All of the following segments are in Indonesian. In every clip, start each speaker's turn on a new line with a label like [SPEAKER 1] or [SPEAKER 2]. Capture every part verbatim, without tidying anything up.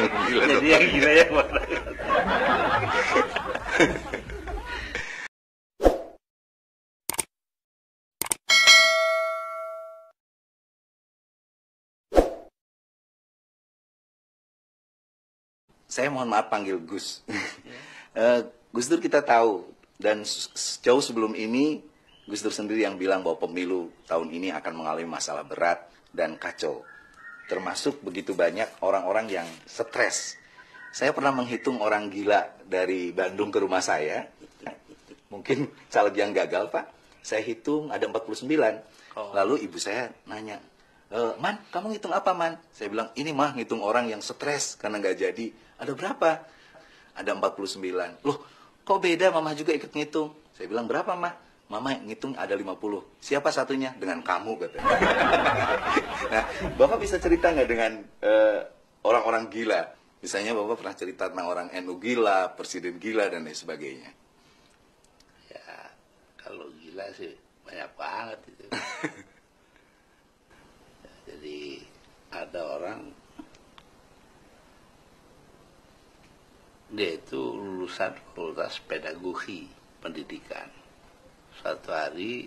[SPEAKER 1] yang gila.
[SPEAKER 2] Jadi yang gila ya.
[SPEAKER 1] Saya mohon maaf panggil Gus. uh, Gus Dur kita tahu, dan jauh sebelum ini Gus Dur sendiri yang bilang bahwa pemilu tahun ini akan mengalami masalah berat dan kacau. Termasuk begitu banyak orang-orang yang stres. Saya pernah menghitung orang gila dari Bandung ke rumah saya. Mungkin caleg yang gagal, Pak. Saya hitung ada empat puluh sembilan.
[SPEAKER 2] Oh.
[SPEAKER 1] Lalu ibu saya nanya, e, Man, kamu ngitung apa, Man? Saya bilang, ini mah ngitung orang yang stres karena nggak jadi. Ada berapa? Ada empat puluh sembilan. Loh, kok beda? Mama juga ikut ngitung. Saya bilang, berapa, Mah? Mama ngitung ada lima puluh. Siapa satunya? Dengan kamu, katanya. Nah, Bapak bisa cerita nggak dengan uh, orang-orang gila? Misalnya Bapak pernah cerita tentang orang N U gila, Presiden gila, dan lain sebagainya.
[SPEAKER 2] Ya, kalau gila sih banyak banget itu. Jadi ada orang, dia itu lulusan fakultas pedagogi pendidikan. Suatu hari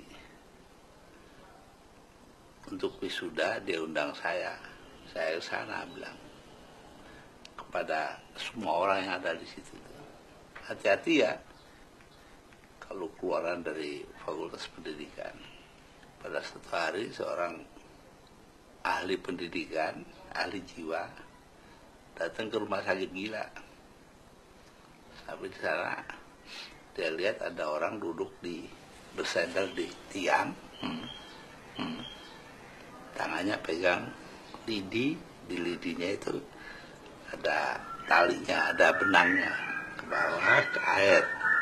[SPEAKER 2] untuk wisuda dia undang saya. Saya ke sana bilang kepada semua orang yang ada di situ, hati-hati ya kalau keluaran dari fakultas pendidikan. Pada suatu hari seorang ahli pendidikan, ahli jiwa datang ke rumah sakit gila. Sampai di sana dia lihat ada orang duduk di bersandar di tiang, hmm. Hmm. tangannya pegang lidi, di lidinya itu ada talinya, ada benangnya ke bawah ke air.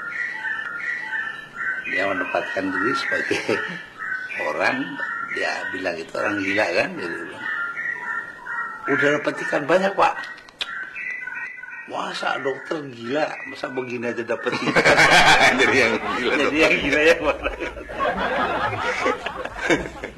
[SPEAKER 2] Dia menempatkan diri sebagai orang, dia bilang itu orang gila kan, dia bilang, udah dapat ikan banyak, Pak. Masa dokter gila, masa begini aja dapat ikan.
[SPEAKER 1] Jadi yang gila.
[SPEAKER 2] Jadi yang gila ya, Pak.